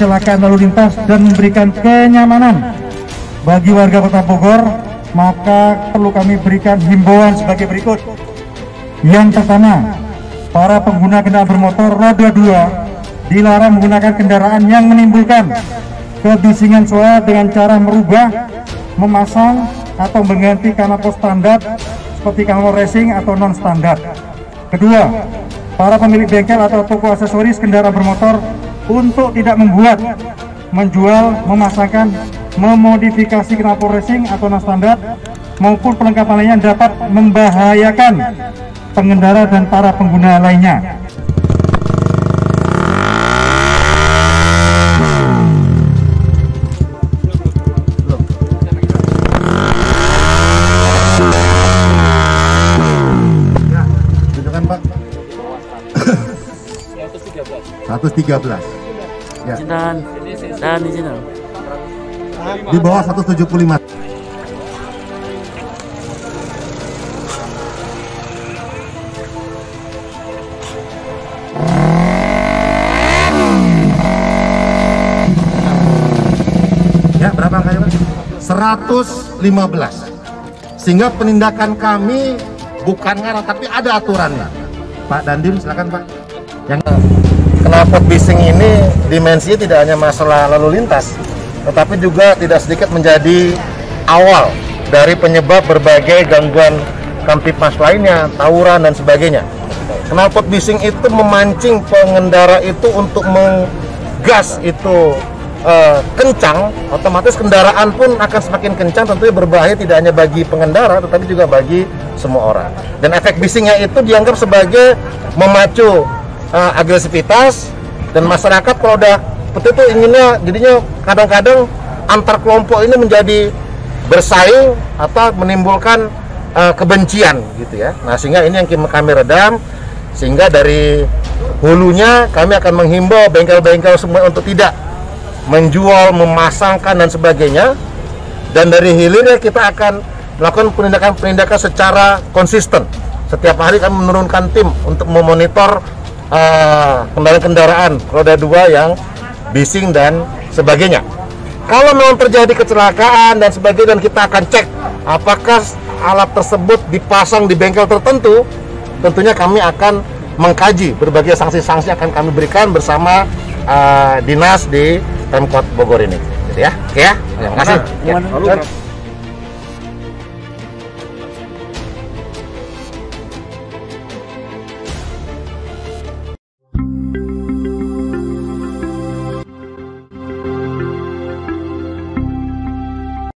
kecelakaan lalu lintas dan memberikan kenyamanan bagi warga Kota Bogor, maka perlu kami berikan himbauan sebagai berikut. Yang pertama, para pengguna kendaraan bermotor roda 2 dilarang menggunakan kendaraan yang menimbulkan kebisingan suara dengan cara merubah, memasang atau mengganti knalpot standar seperti knalpot racing atau non standar. Kedua, para pemilik bengkel atau toko aksesoris kendaraan bermotor untuk tidak membuat, menjual, memasangkan, memodifikasi knalpot racing atau non standar maupun perlengkapan lainnya dapat membahayakan pengendara dan para pengguna lainnya. Pak. 113. Ya. Dan di sini. Di bawah 175. Ya, berapa angkanya, Pak? 115. Sehingga penindakan kami bukan ngarang, tapi ada aturannya. Pak Dandim, silakan Pak. Yang knalpot bising ini dimensinya tidak hanya masalah lalu lintas, tetapi juga tidak sedikit menjadi awal dari penyebab berbagai gangguan kamtipmas lainnya, tawuran dan sebagainya. Knalpot bising itu memancing pengendara itu untuk menggas itu kencang, otomatis kendaraan pun akan semakin kencang, tentunya berbahaya tidak hanya bagi pengendara tetapi juga bagi semua orang. Dan efek bisingnya itu dianggap sebagai memacu agresivitas, dan masyarakat kalau udah seperti itu inginnya, jadinya kadang-kadang antar kelompok ini menjadi bersaing atau menimbulkan kebencian gitu ya. Nah, sehingga ini yang kami redam, sehingga dari hulunya kami akan menghimbau bengkel-bengkel semua untuk tidak menjual, memasangkan dan sebagainya, dan dari hilirnya kita akan melakukan penindakan secara konsisten. Setiap hari kami menurunkan tim untuk memonitor kendaraan-kendaraan roda 2 yang bising dan sebagainya. Kalau memang terjadi kecelakaan dan sebagainya, dan kita akan cek apakah alat tersebut dipasang di bengkel tertentu, tentunya kami akan mengkaji berbagai sanksi-sanksi akan kami berikan bersama dinas di Pemkot Bogor ini, gitu ya. Oke ya, terima kasih. Ya.